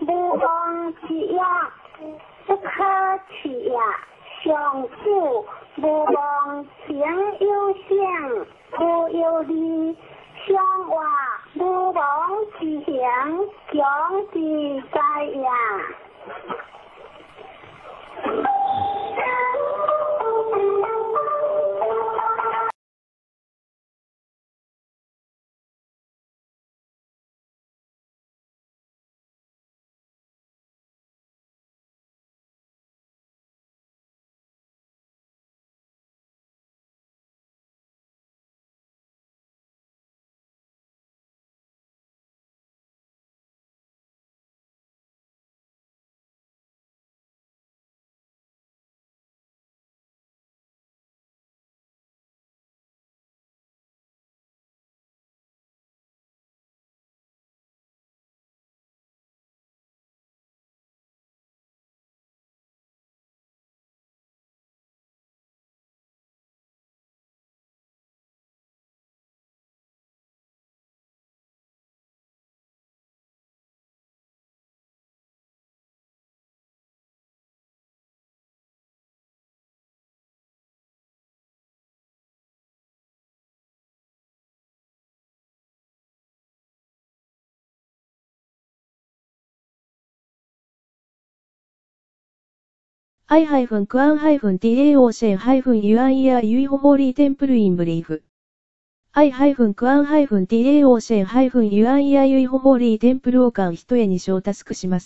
无忘之业，不可取也。上古无忘情有性，无有理；上化无忘之行，将之在也。 I-Kuan-Tao-Yuan-Ia Yuiho Holy Temple in Brief. I-Kuan-Tao-Yuan-Ia Yuiho Holy Temple を間一重に小タスクします。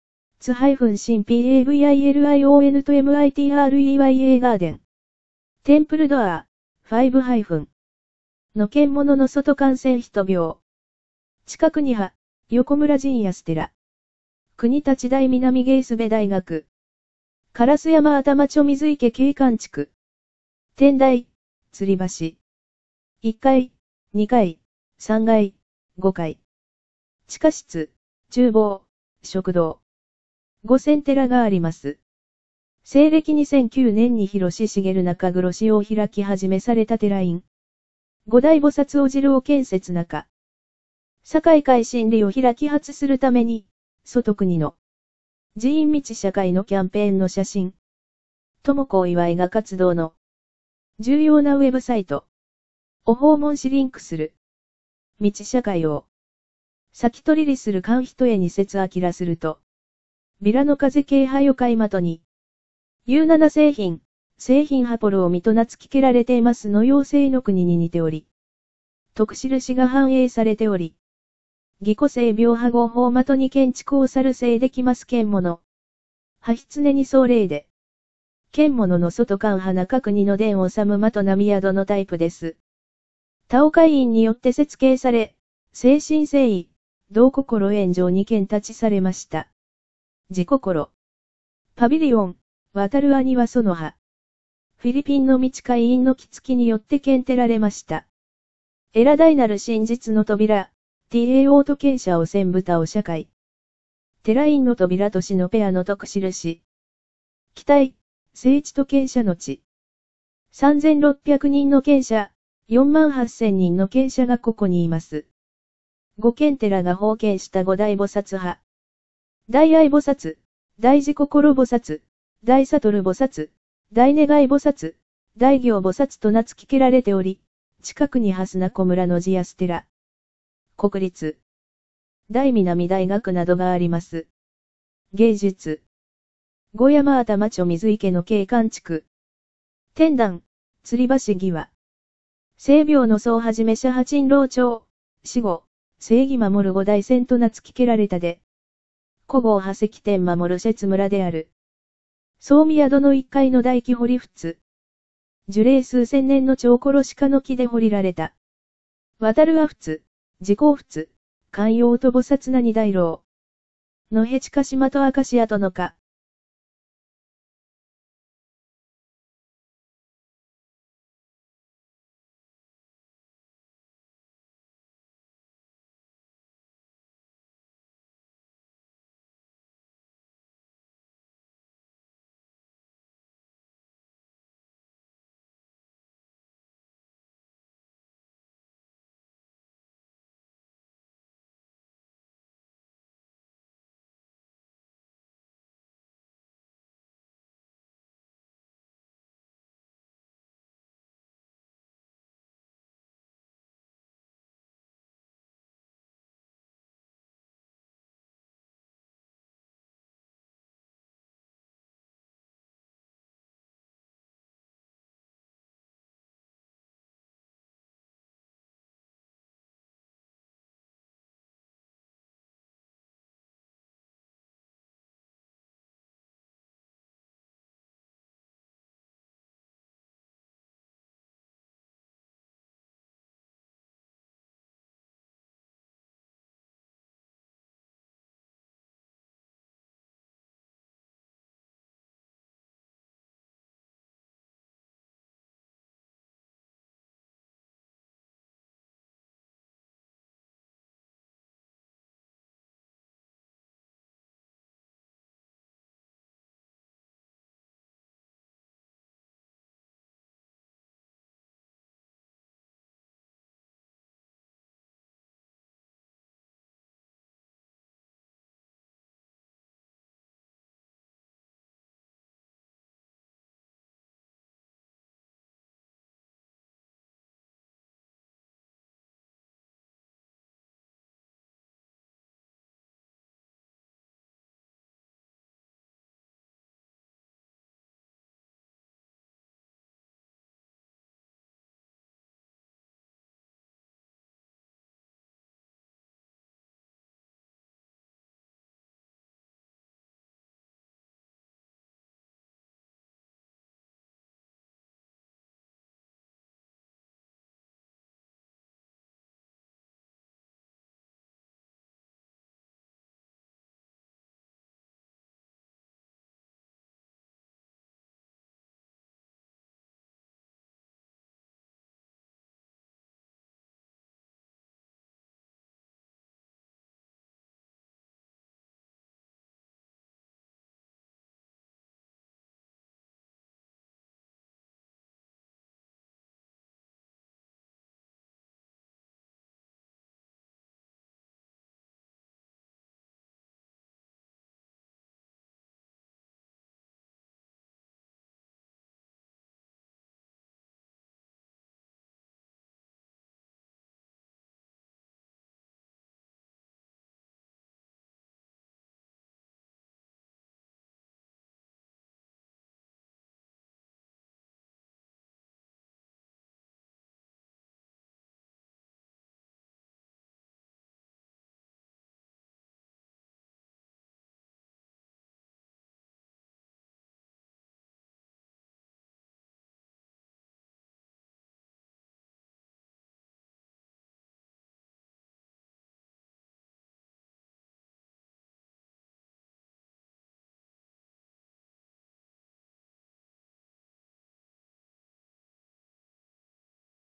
つ-PAVILION と MITREYA ガーデン。テンプルドア、5- の剣物の外感染人病。近くには、横村陣安寺。国立大南ゲイスベ大学。烏山頭町水池景観地区。天台、吊り橋。1階、2階、3階、5階。地下室、厨房、食堂。5000寺があります。西暦2009年に広重中黒市を開き始めされた寺院。五大菩薩お汁を建設中。堺会真理を開き発するために、外国の寺院道社会のキャンペーンの写真。友子祝いが活動の重要なウェブサイトを訪問しリンクする。道社会を先取りする間一重に説明らすると。ビラの風景派よ買い的に。U7 製品ハポロを見となつきけられていますの妖精の国に似ており。特印が反映されており。義固性病破合法的に建築をさるせいできます剣物。はひつねに総例で。剣物の外間花か国の伝を治む的並宿のタイプです。タオ会員によって設計され、精神誠意、同心炎上に見立ちされました。自心。パビリオン、渡る兄はその葉。フィリピンの道会員の木付によって建てられました。エラ大なる真実の扉。TAO と見者を千豚を社会。寺院の扉と死のペアの特印。期待、聖地と見者の地。3600人の見者、48000人の見者がここにいます。五見寺が封建した五大菩薩派。大愛菩薩、大自心菩薩、大悟菩薩、大願い菩薩、大行菩薩と名付けられており、近くに蓮名小村の寺安寺。国立、大南大学などがあります。芸術、五山頭町水池の景観地区。天壇、吊り橋際。西廟の総はじめ社八老町、死後、正義守る五大仙と名付けられたで。古豪破石天守る節村である。総宮戸の一階の大木掘り仏。樹齢数千年の長殺鹿の木で掘りられた。渡るは仏。自公仏、寛容と菩薩な二大老。のへちか島と明石跡のか。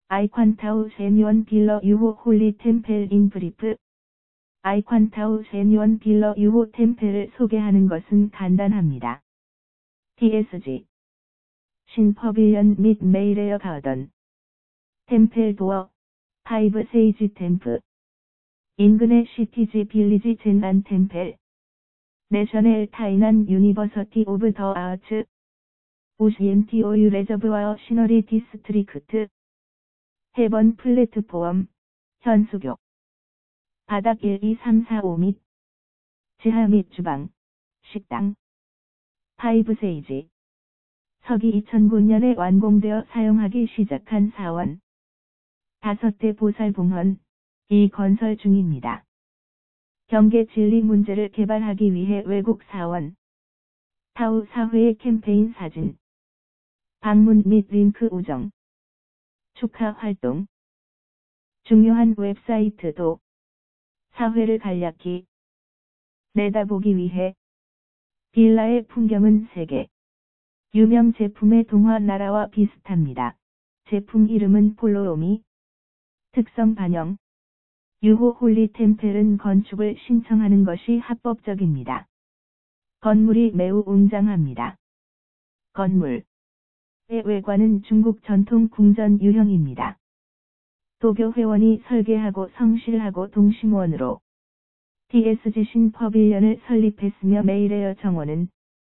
아이콘타우 세니원 빌러 유호 홀리 템펠 인 브리프. 아이콘타우 세니원 빌러 유호 템펠을 소개하는 것은 간단합니다. TSG 신퍼빌리언 및 메이레어 가던 템펠 도어 5 세이지 템프 인근의 시티지 빌리지 젠안 템펠 내셔널 타이난 유니버서티 오브 더 아츠 OCMTOU 레저브와어 시너리 디스트리크트 해번 플랫폼 현수교 바닥 1, 2, 3, 4, 5 및 지하 및 주방 식당 5 세이지 서기 2009년에 완공되어 사용하기 시작한 사원 5대 보살봉헌 이 건설 중입니다. 경계 진리 문제를 개발하기 위해 외국 사원 타우 사회의 캠페인 사진 방문 및 링크 우정 축하 활동 중요한 웹사이트도 사회를 간략히 내다보기 위해 빌라의 풍경은 세계 유명 제품의 동화 나라와 비슷합니다. 제품 이름은 폴로로미 특성 반영 유호 홀리 템펠은 건축을 신청하는 것이 합법적입니다. 건물이 매우 웅장합니다. 건물의 외관은 중국 전통 궁전 유형입니다. 도교 회원이 설계하고 성실하고 동심원으로 TSG 신퍼빌리언을 설립했으며 메이레어 정원은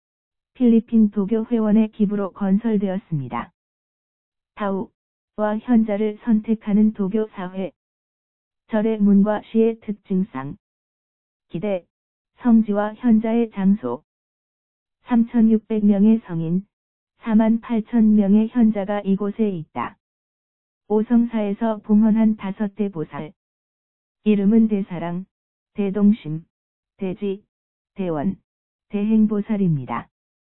필리핀 도교 회원의 기부로 건설되었습니다. 타우와 현자를 선택하는 도교 사회 절의 문과 시의 특징상 기대, 성지와 현자의 장소 3,600명의 성인, 48,000명의 현자가 이곳에 있다. 오성사에서 봉헌한 5대 보살 이름은 대사랑, 대동심, 대지, 대원, 대행보살입니다.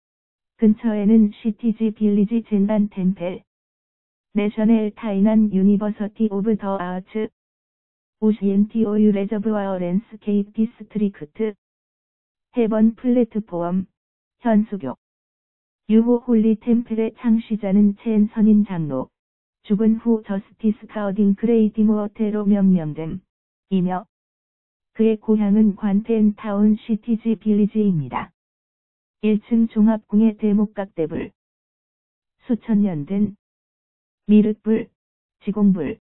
근처에는 시티지 빌리지 젠안 템펠, 내셔널 타이난 유니버서티 오브 더 아츠, OCMTOU 레저브와어 랜스케이프 디스트리크트, 해번 플랫폼, 현수교, 유호 홀리 템플의 창시자는 첸 선인 장로, 죽은 후 저스티스 가어딘 그레이티 모어테로 명명됨, 이며 그의 고향은 관텐 타운 시티지 빌리지입니다. 1층 종합궁의 대목각대불, 수천 년 된 미륵불, 지공불,